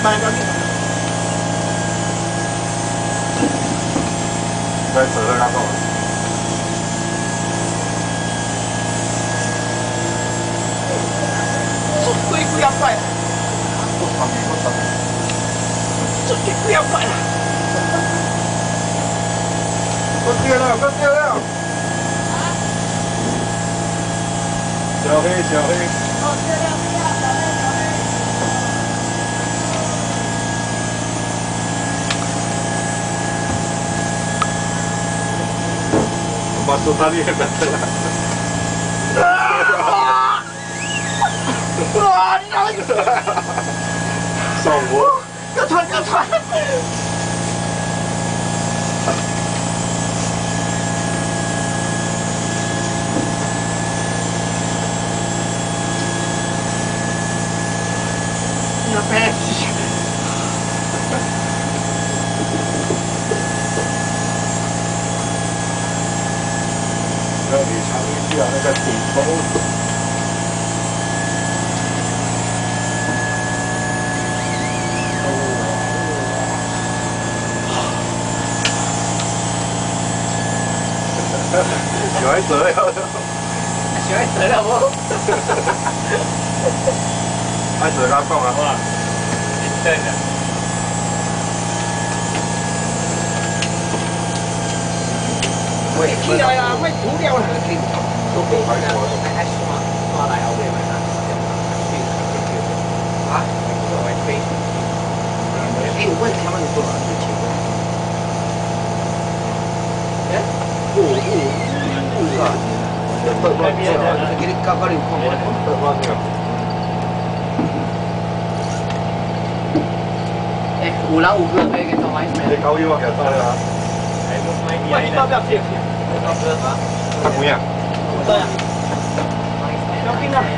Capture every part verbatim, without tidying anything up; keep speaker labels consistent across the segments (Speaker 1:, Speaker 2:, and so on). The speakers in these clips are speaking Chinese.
Speaker 1: 慢点，
Speaker 2: 再折了那个。
Speaker 1: 这龟龟要快了，
Speaker 2: 我操你！我操你！
Speaker 1: 这龟龟要快了，
Speaker 2: 快掉了，快掉了！小黑，小黑。
Speaker 1: 哦，掉了，掉了，小黑，小黑。
Speaker 2: 把手打裂了，真的！
Speaker 1: 啊！哇！你让
Speaker 2: 上我！
Speaker 1: 要传，要传！你要别急。
Speaker 2: 那你尝一下那个顶头。小孩折了，
Speaker 1: 小孩折了不？
Speaker 2: 爱折他讲啊，哇，
Speaker 1: 对的。 起来啦，卖涂料啦！都可以买的，还刷刷来后尾买啦，啊，我买飞。哎，我问他们多少钱？哎，哦哦哦，啊，不不不，给你搞搞你看我，不不不。哎，有人有个那个做买咩？
Speaker 2: 你搞伊我给他了啊！
Speaker 1: 我你要不要这个？
Speaker 2: 他不要。
Speaker 1: 对呀。要冰啊！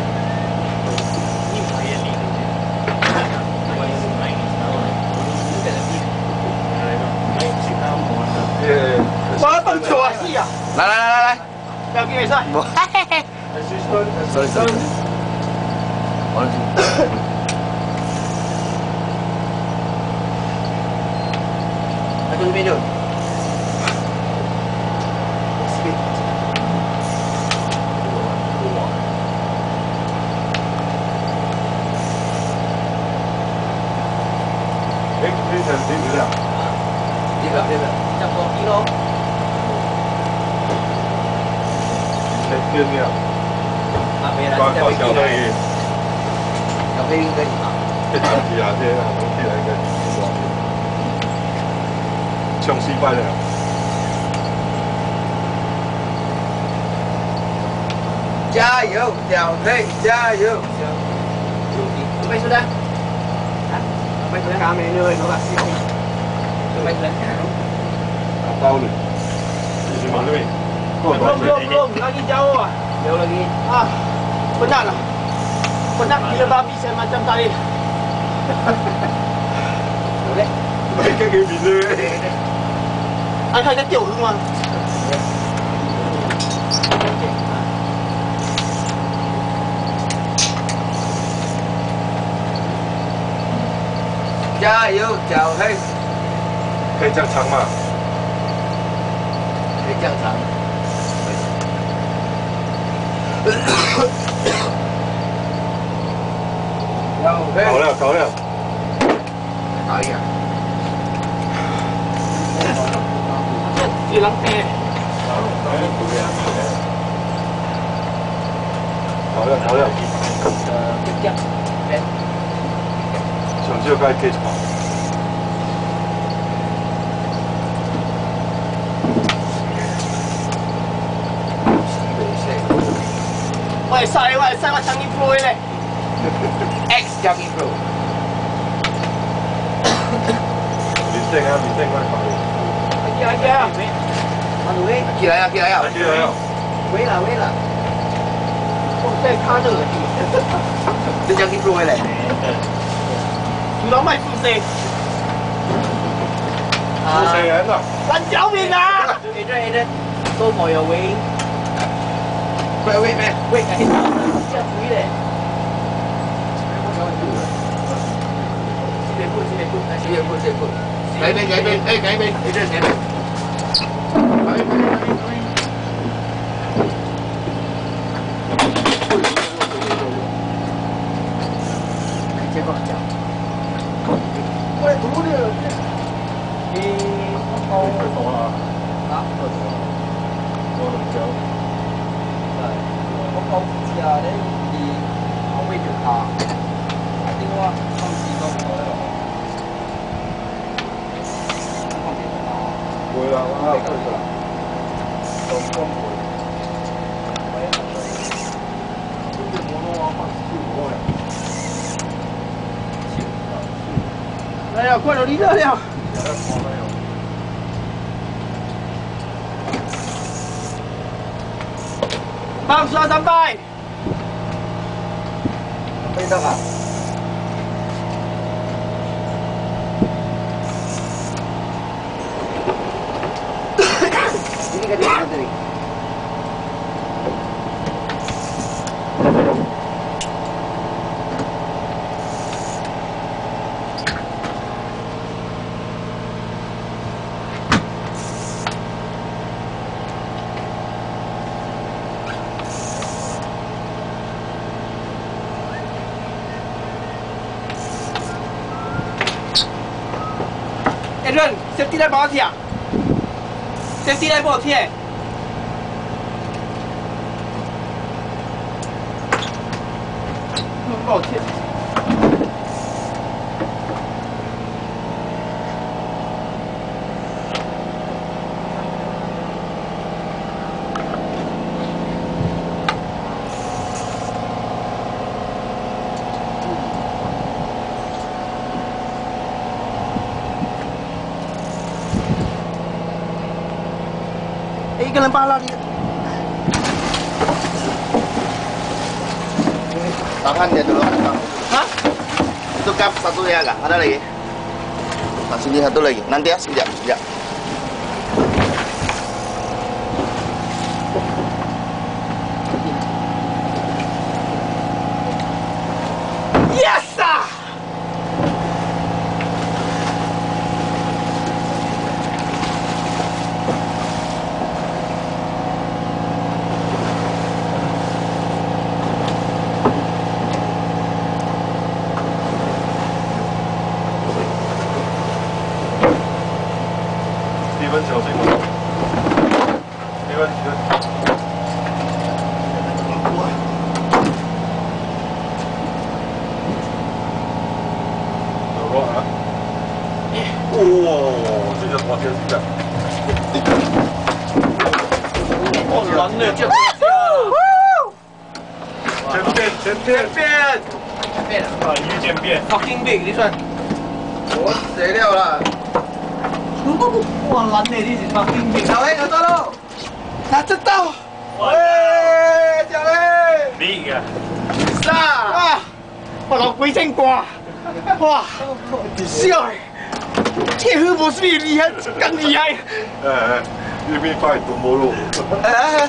Speaker 1: 我蹦球啊！是啊。来来来来来，不要给比赛。嘿嘿嘿。sorry sorry。完了。来，这边就。
Speaker 2: 非常低质量，
Speaker 1: 这个这个叫做一喽，
Speaker 2: 很漂亮。
Speaker 1: 啊，没了，
Speaker 2: 包括小黑，
Speaker 1: 小黑应该啊，
Speaker 2: 这长期啊，这样东西来个，冲失败了。
Speaker 1: 加油，小黑，加油！准备出来。 mấy cái cá mè nơi nó là siêu mấy cái
Speaker 2: bao rồi gì mà nuôi
Speaker 1: belum belum belum lagi jauh ah jauh lagi ah penat lah penat gila babi saya macam tadi boleh
Speaker 2: mấy cái kia bị lừa
Speaker 1: anh thấy cái tiểu hương mà加油，小黑！
Speaker 2: 可以这样长吗？
Speaker 1: 可以这样长。
Speaker 2: 搞了，搞了。
Speaker 1: 搞一下。这两天。
Speaker 2: 搞了，搞了。
Speaker 1: 呃，这样。
Speaker 2: 上少该计错。
Speaker 1: 我係晒，我係晒，我changi pro 咧 ，X changi pro。
Speaker 2: 面聲啊，面聲快快。
Speaker 1: 嚟啊嚟啊！阿奴威，起來啊起來啊！
Speaker 2: 起來啊！
Speaker 1: 喂啦喂啦！我真係卡咗個字，你 changi pro 咧？唔攞咪副射。
Speaker 2: 副射人啊！
Speaker 1: 揾酒面啊 ！A 對 A 對，都冇有位。喂喂咩？喂，係呢隻水咧。 这边这边，改边改边，哎改边，你这改边。改边改边改边。结果讲，我来读的，你好，快走了啊，快走了，我很久。係，我講之下咧，你後尾條下，啊點話心思都唔好咧落。會啦，我係佢啦，做光會。這個我攞翻少我呀。来呀，快点离这了！放刷三百。没得啊。ini ke dia tadi. Aaron, safety light 帮我贴。safety light 帮我贴。帮我贴。一个人扒拉你。Tangan dia dulu. Hah? Itu kap satu ya kak? Ada lagi? Nah, sini satu lagi. Nanti ya sekejap, sekejap. Yes!
Speaker 2: Steven 小心哦 ！Steven Steven。有落啊！哇，这个滑天是的。好难呢，这。渐变渐变变
Speaker 1: 变了
Speaker 2: 啊！一渐变。
Speaker 1: Fucking big，你算。我死了啦！哇，难呢，你是 fucking big。小黑，拿到喽！拿得到！喂，小黑。
Speaker 2: big 啊！
Speaker 1: 啥？啊！我老鬼真挂！哇！笑诶！这黑不是你厉害，更厉害。
Speaker 2: 哎哎，你没发现多么路？
Speaker 1: 哎。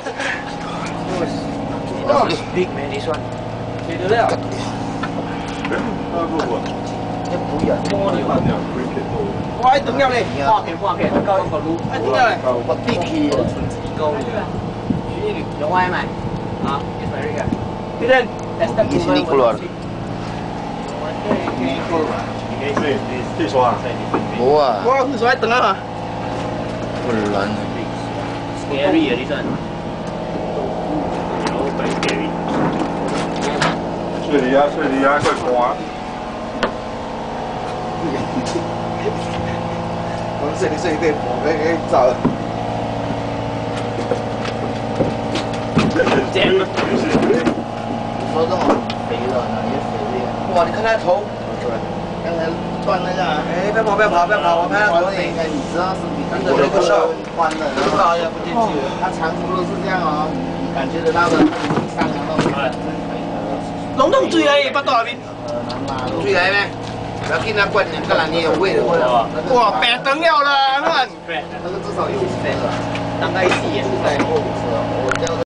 Speaker 1: 哦 ，big man， 你算。你得了。
Speaker 2: 那不不。
Speaker 1: 一每人摸了。我喺等入嚟，畫片畫片，夠個路，喺等入嚟，我啲氣純自高嘅。有歪咪？啊，一百個。啲人，di sini keluar. Ini keluar.
Speaker 2: Ini di suara.
Speaker 1: Wah. Wah, di suara tengah ah.
Speaker 3: Bulan.
Speaker 1: Scary ya di sana.
Speaker 2: Oh, scary. 水里啊，水里啊，快看！
Speaker 3: 我水里水里可以跑，可以可以走。
Speaker 1: 尖了。
Speaker 3: 你说这种肥的，哪些肥的？
Speaker 1: 哇，你看它头。
Speaker 3: 刚才断那个。
Speaker 1: 哎，不要跑，不要跑，不要跑，我拍它头顶。
Speaker 3: 你知道是你看
Speaker 1: 我那个手
Speaker 3: 宽的，然后也不进去。它长除了是这样哦，你感觉得到的，上扬到真可以。
Speaker 1: 龙洞追来也不到那边。
Speaker 3: 追来咩？不要跟他关两个人，你有味的。
Speaker 1: 哇，白灯了啦，看。
Speaker 3: 那个至少有一分了，
Speaker 1: 大概一也是在后车，我叫。